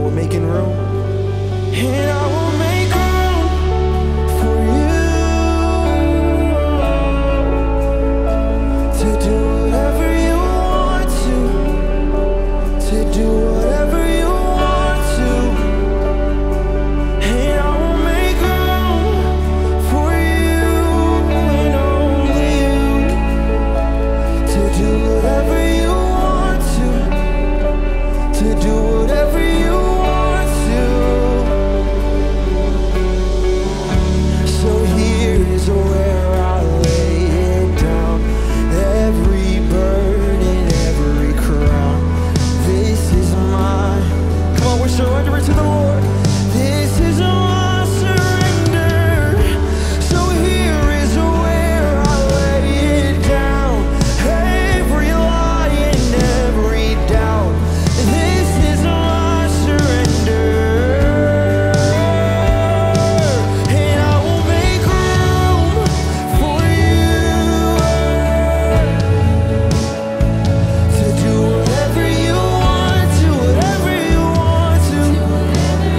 we're making room. And I will make room for you to do whatever you want to do whatever you want to. And I will make room for you and only you to do whatever you want to do whatever you want to. So here is where I lay it down, every burden, every crown. This is mine. Come on, we're surrendering to the Lord. This is my surrender. So here is where I lay it down, every lie and every doubt. This is my surrender. And I will make room for you to do whatever you want to, whatever you want to.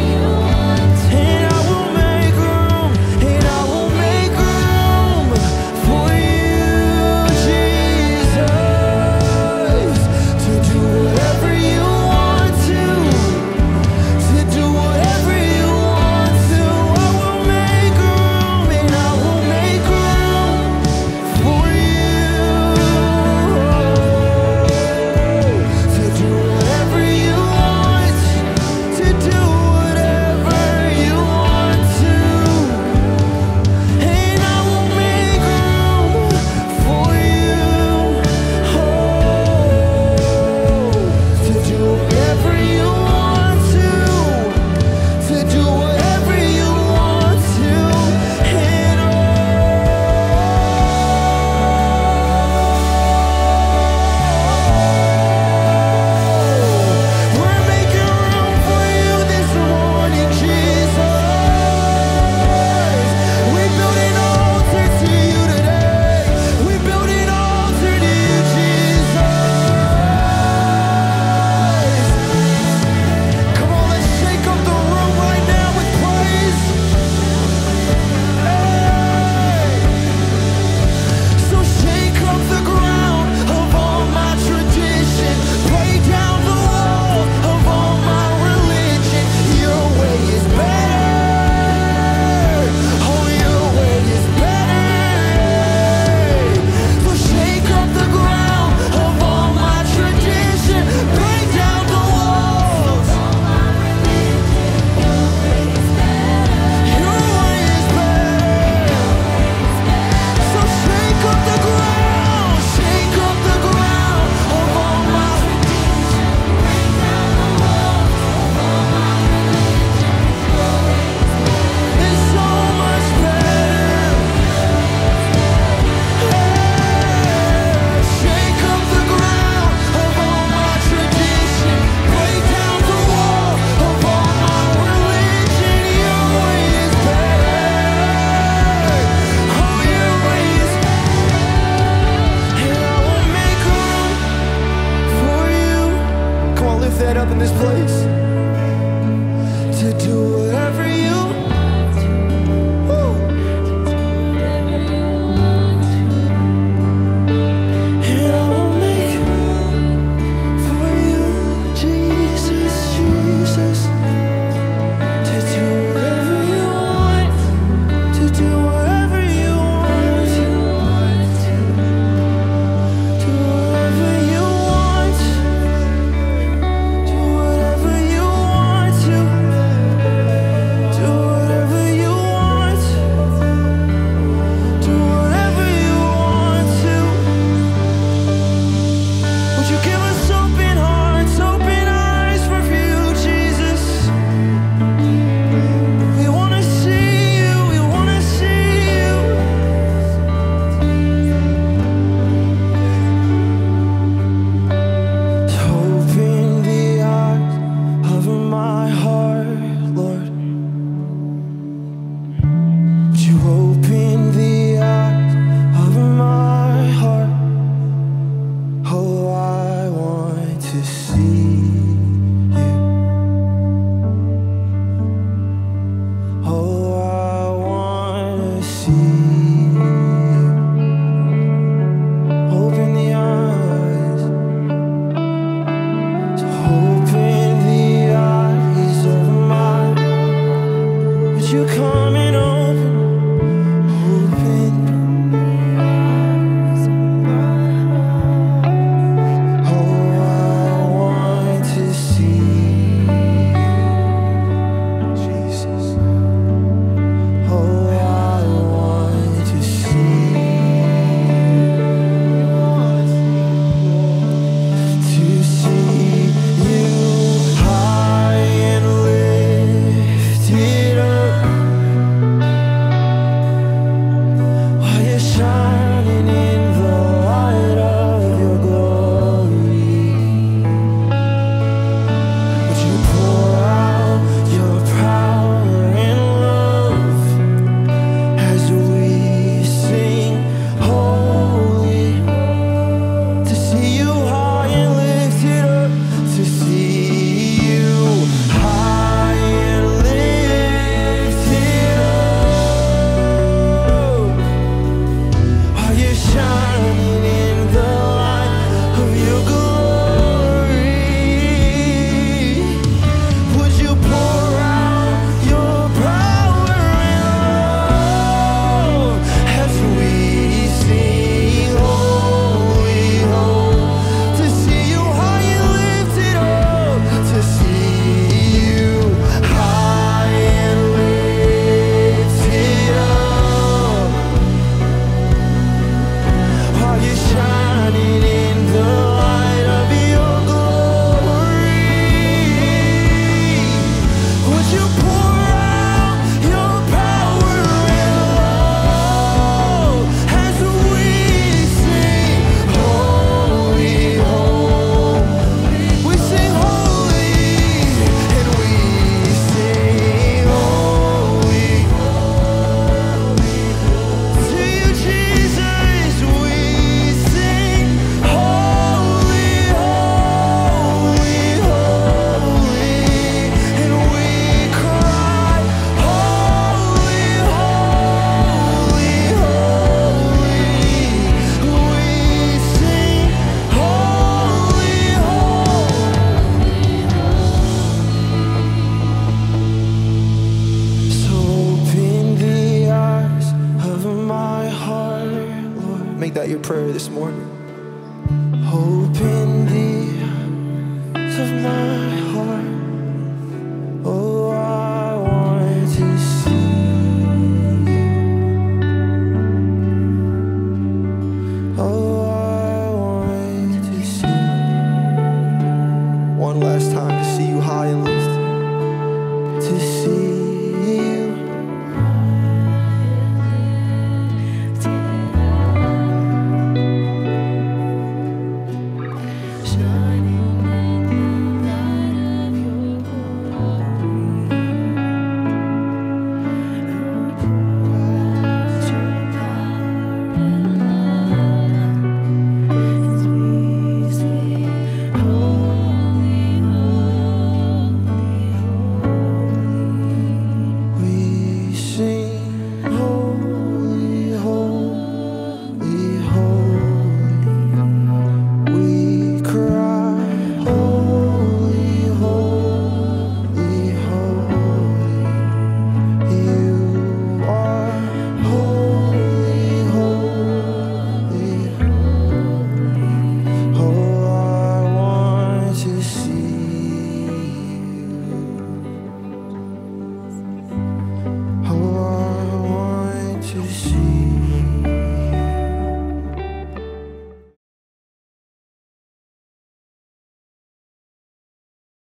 prayer this morning. Hope in the eyes of my heart.